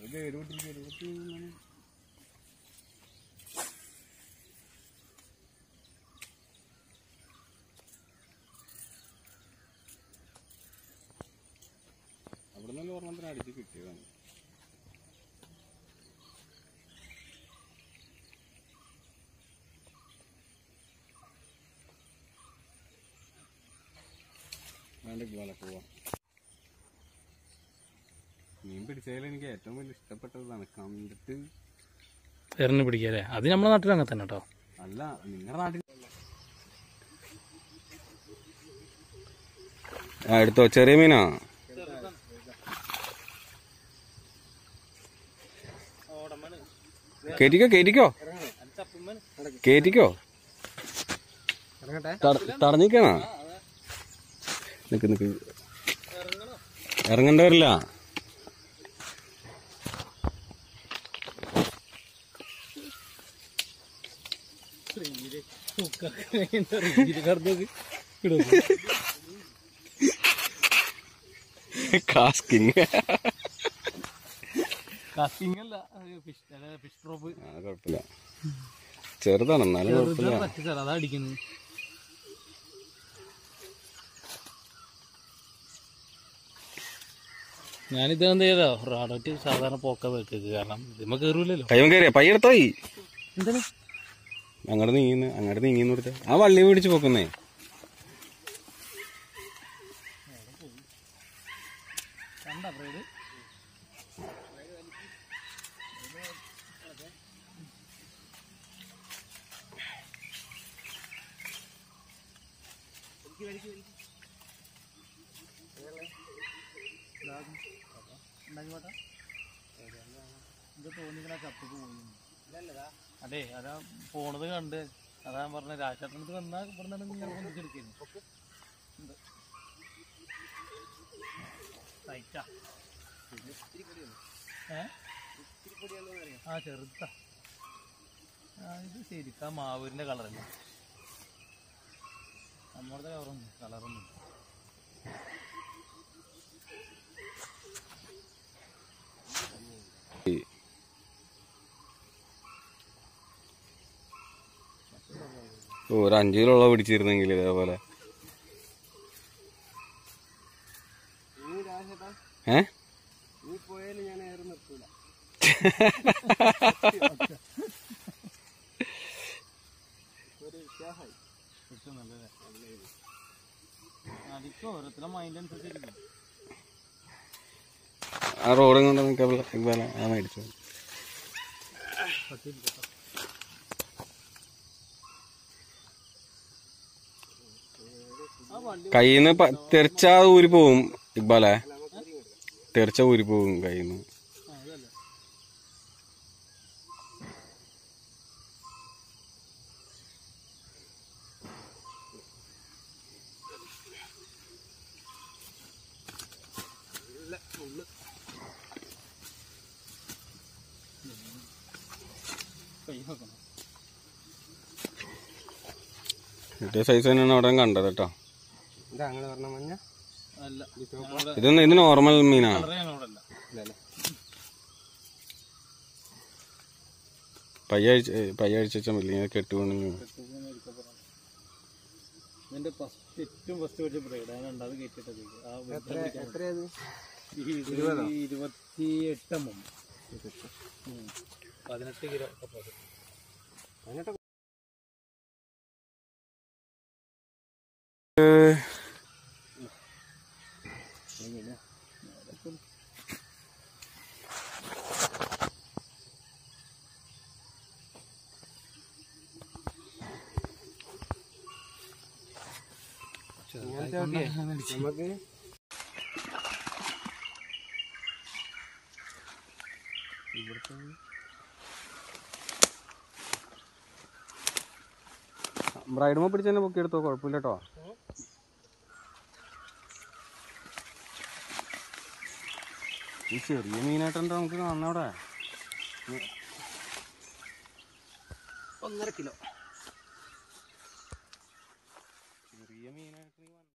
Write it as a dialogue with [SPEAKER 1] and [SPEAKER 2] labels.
[SPEAKER 1] അവിടെ നിന്ന് ഓർമ്മത്തിന് അടിച്ച് കിട്ടിയതാണ്. പോലെ പോവാം. മീൻ പിടിച്ചതിൽ എനിക്ക് ഏറ്റവും വലിയ ഇഷ്ടപ്പെട്ടതാണ് കണ്ടിട്ട്
[SPEAKER 2] എറിഞ്ഞ് പിടിക്കല്ലേ. അത് നമ്മുടെ നാട്ടിൽ അങ്ങനെ തന്നെ കേട്ടോ.
[SPEAKER 1] അല്ല, നിങ്ങളുടെ നാട്ടിൽ എടുത്തോ. ചെറിയ മീനാ? കേറ്റിക്കോ തടഞ്ഞിക്കണ. നിക്ക് ഇറങ്ങണ്ട വരില്ല. കാസ്കിങ്
[SPEAKER 2] അല്ല, ഫിഷ് ഡ്രോപ്പ്.
[SPEAKER 1] കുഴപ്പമില്ല, ചെറുതാണ് എന്നാലും കുഴപ്പമില്ല.
[SPEAKER 2] അതാ അടിക്കുന്നത്. ഞാനിത് എന്ത് ചെയ്തോ റാഡോറ്റ് സാധാരണ പോക്ക വെക്കുക, കാരണം ഇതിമ്മ കയറൂലല്ലോ.
[SPEAKER 1] കൈമ കയറിയ പയ്യെടുത്തോയി.
[SPEAKER 2] എന്താണ്
[SPEAKER 1] അങ്ങോട്ട് നീങ്ങിന്ന് കൊടുത്ത ആ വള്ളി പിടിച്ച് പോക്കുന്നേ.
[SPEAKER 2] അതെ, അതാ പോണത് കണ്ട് അതാ പറഞ്ഞ രാജാട്ടനത്ത് വന്നാ ഇവിടെ നിങ്ങൾ ഒന്നിച്ചെടുക്കുന്നു. ആ ചെറുതാ. ഇത് ശരിക്കാ മാവൂരിന്റെ കളറല്ല, നമ്മുടെ കളറൊന്നും.
[SPEAKER 1] ഒരു 5 കിലോ പിടിച്ചിരുന്നെങ്കിൽ ഇതേപോലെ. ആ റോഡും കൊണ്ട് മേടിച്ചു. കയ്യിന്ന് തെറിച്ചാ ഊരി പോവും ഇക്ബാലെ, തെറിച്ച ഊരി പോവും കയ്യിന്ന്. കിട്ടിയ സൈസ് തന്നെയാണ് അവിടെ കണ്ടത് കേട്ടോ. ഇത് നോർമൽ മീനാണ്. പയ്യ അഴിച്ച മില്ല കെട്ടുകൊണ്ടെങ്കിൽ
[SPEAKER 2] ഏറ്റവും ഫസ്റ്റ് പഠിച്ച ബ്രൈഡ് ആണ്. രണ്ടാമത് കയറ്റിട്ടത് 18 കിലോ. നമുക്ക് ബ്രൈഡുമ പിടിച്ച് തന്നെ പൊക്കി എടുത്തോ, കുഴപ്പമില്ല കേട്ടോ. ഈ ചെറിയ മീനായിട്ടുണ്ടോ നമുക്ക് കാണണം അവിടെ. 1.5 കിലോ.